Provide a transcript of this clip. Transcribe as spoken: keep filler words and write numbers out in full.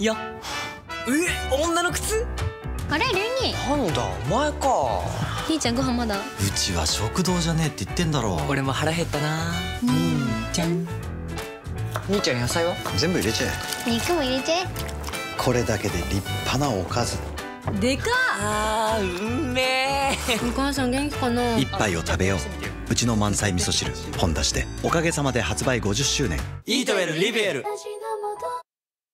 いや、え、女の靴？ あれ、レニー。 なんだ、お前か。 兄ちゃんご飯まだ？ うちは食堂じゃねえって言ってんだろ。 俺も腹減ったな。 うんちゃん。 兄ちゃん野菜は？ 全部入れちゃえ。 肉も入れちゃえ。 これだけで立派なおかず。 でかっ。 あー、うめえ。 お母さん元気かな？ 一杯を食べよう。うちの満載味噌汁、本出しておかげさまで発売ごじゅっしゅうねん。 イートウェルリベール。